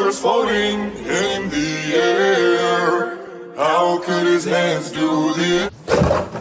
fingers floating in the air. How could his hands do this?